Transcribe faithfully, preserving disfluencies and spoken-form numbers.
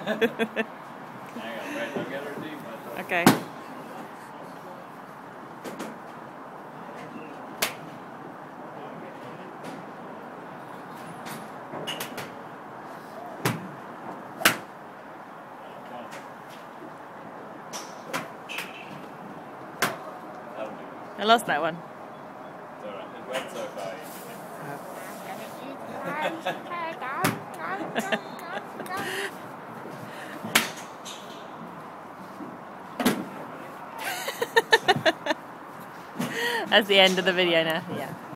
Hang on, wait, I'll get her deep. Okay. I lost that one. It's alright, it went so far. That's the end of the video now. Yeah.